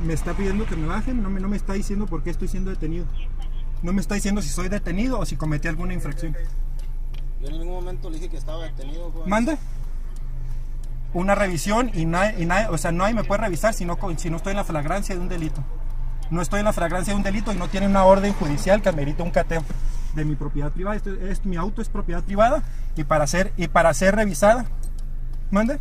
Me está pidiendo que me baje, no me está diciendo por qué estoy siendo detenido. No me está diciendo si soy detenido o si cometí alguna infracción. Yo en ningún momento le dije que estaba detenido, joven. ¿Mande? Una revisión y nadie, o sea, nadie me puede revisar si no estoy en la flagrancia de un delito. No estoy en la flagrancia de un delito y no tiene una orden judicial que amerita un cateo de mi propiedad privada. Mi auto es propiedad privada y para ser revisada, ¿mande?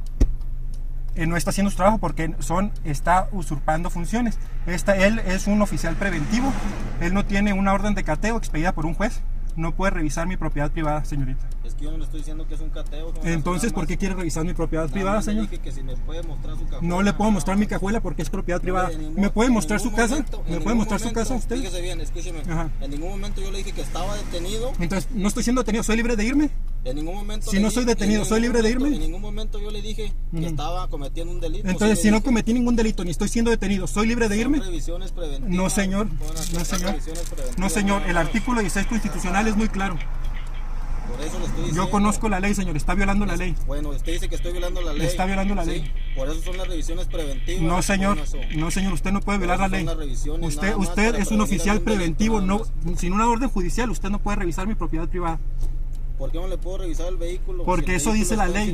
No está haciendo su trabajo porque está usurpando funciones. Él es un oficial preventivo, él no tiene una orden de cateo expedida por un juez. No puede revisar mi propiedad privada, señorita. Es que yo no le estoy diciendo que es un cateo. Entonces, ¿por qué quiere revisar mi propiedad privada, señor? Le dije que si me puede mostrar su cajuela. No le puedo mostrar mi cajuela porque es propiedad privada. ¿Me puede mostrar su casa? ¿Me puede mostrar su casa usted? Fíjese bien, escúcheme. Ajá. En ningún momento yo le dije que estaba detenido. Entonces, no estoy siendo detenido, ¿soy libre de irme? En ningún momento. Si no soy detenido, ¿soy libre de irme? En ningún momento yo le dije que estaba cometiendo un delito. Entonces, si no cometí ningún delito ni estoy siendo detenido, ¿soy libre de irme? Revisiones preventivas. No, señor. No, señor. No, señor. El artículo 16 constitucional es muy claro. Por eso le estoy diciendo. Yo conozco la ley, señor. Está violando la ley. Bueno, usted dice que estoy violando la ley. Está violando la ley. Por eso son las revisiones preventivas. No, señor. No, señor. Usted no puede violar la ley. Usted es un oficial preventivo. No, sin una orden judicial, usted no puede revisar mi propiedad privada. ¿Por qué no le puedo revisar el vehículo? Porque eso dice la ley.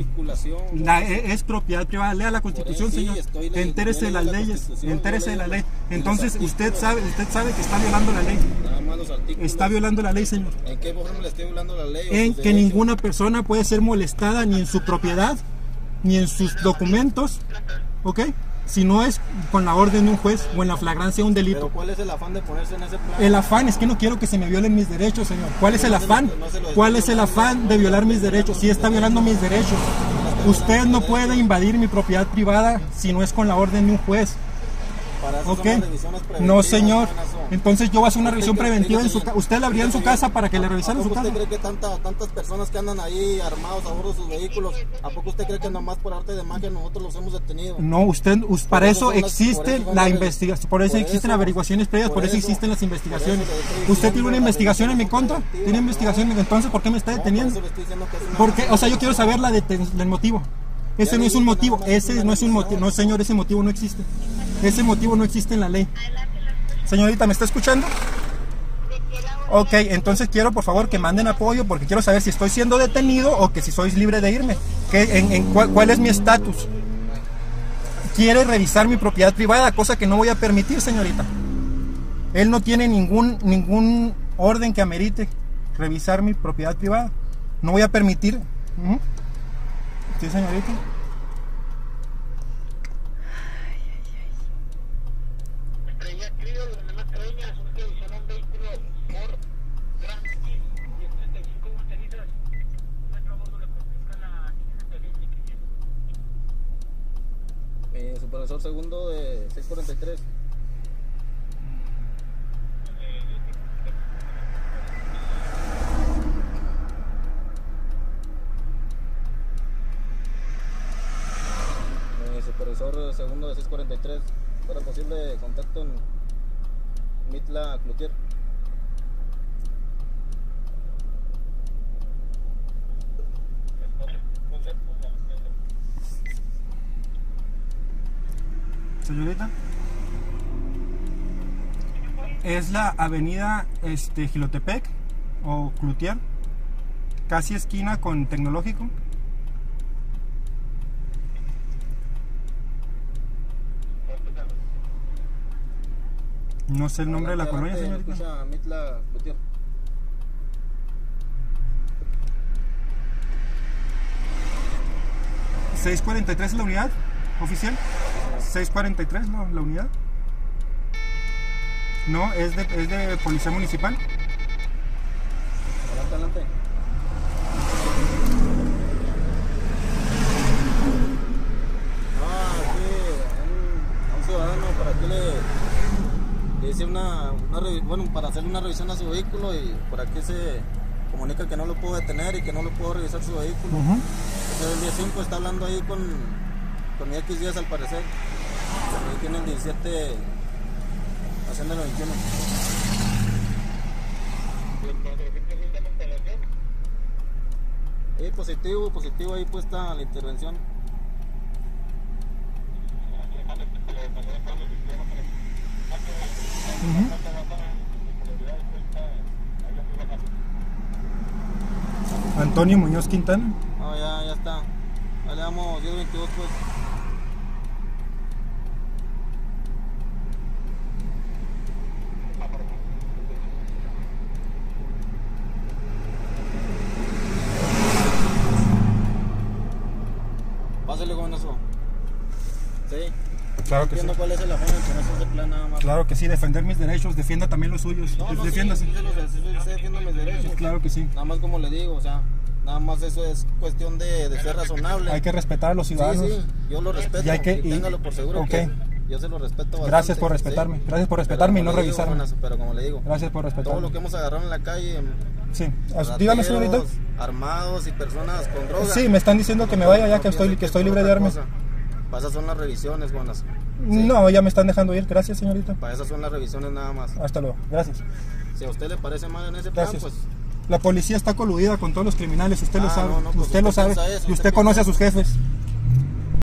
Es propiedad privada. Lea la Constitución, señor. Entérese de las leyes. Entérese de la ley. Entonces, usted sabe que está violando la ley. Está violando la ley, señor. ¿En qué forma le estoy violando la ley? En que ninguna persona puede ser molestada ni en su propiedad, ni en sus documentos, ¿ok? Si no es con la orden de un juez o en la flagrancia de un delito. ¿Pero cuál es el afán de ponerse en ese plan? El afán es que no quiero que se me violen mis derechos, señor. ¿Cuál es el afán? ¿Cuál es el afán de violar mis derechos? Si está violando mis derechos. Usted no puede invadir mi propiedad privada si no es con la orden de un juez. ¿Ok? No, señor. Entonces yo voy a hacer una revisión preventiva en su casa. ¿Usted la abría en su casa para que le revisaran su casa? ¿Usted cree que tantas personas que andan ahí armados a bordo de sus vehículos, ¿a poco usted cree que nomás por arte de magia nosotros los hemos detenido? No, para eso existe la investigación, por eso existen averiguaciones previas, por eso existen las investigaciones. ¿Usted tiene una investigación en mi contra? ¿Tiene investigación? Entonces, ¿por qué me está deteniendo? Porque, o sea, yo quiero saber el motivo. Ese no es un motivo, ese no es un motivo, no, señor, ese motivo no existe. Ese motivo no existe en la ley. Señorita, ¿me está escuchando? Ok, entonces quiero por favor que manden apoyo porque quiero saber si estoy siendo detenido o que si soy libre de irme. ¿Cuál es mi estatus? Quiere revisar mi propiedad privada, cosa que no voy a permitir, señorita. Él no tiene ningún orden que amerite revisar mi propiedad privada. No voy a permitir. Sí, señorita. Supervisor segundo de 643. Supervisor segundo de 643. ¿Fuera posible contacto en Mitla Cloutier? Señorita, es la avenida Jilotepec o Cloutier, casi esquina con Tecnológico. No sé el nombre de la colonia, señorita. Escucha, Mitla Cloutier. ¿643 es la unidad oficial? 643 la unidad. No, es de policía municipal. Adelante. A un ciudadano para que le dice para hacerle una revisión a su vehículo y por aquí se comunica que no lo puedo detener y que no lo puedo revisar su vehículo. Entonces el día 5 está hablando ahí con mi X días al parecer. Ahí tiene el 17 haciendo el 21. Positivo, ahí puesta la intervención. Antonio Muñoz Quintana. No, ya está. Ya le damos 1022 pues. Pásale con eso. Sí. Claro que sí. Entiendo cuál es el afán de ponerse ese plan nada más. Claro que sí, defender mis derechos, defienda también los suyos. No, Defiéndase. sí, yo defiendo mis derechos. Claro que sí. Nada más como le digo, o sea, nada más eso es cuestión de ser razonable. Hay que respetar a los ciudadanos. Sí, yo lo respeto. Y hay que- y téngalo por seguro okay. que yo se lo respeto bastante. Gracias por respetarme. Sí. Gracias por respetarme y no Pero como le digo, revisarme. Jonas, pero como le digo, Gracias por todo respetarme. lo que hemos agarrado en la calle, Sí. Dígame, señorita. rateros, armados y personas con drogas. Sí, me están diciendo que me vaya ya, que estoy libre de armas. Para esas son las revisiones, Jonas. No, ya me están dejando ir. Gracias, señorita. Para esas son las revisiones nada más. Hasta luego. Gracias. Si a usted le parece mal en ese plan, Gracias. pues La policía está coludida con todos los criminales, usted lo Ah, sabe. no, pues usted lo sabe. piensa eso, Y usted usted conoce a piensa sus jefes.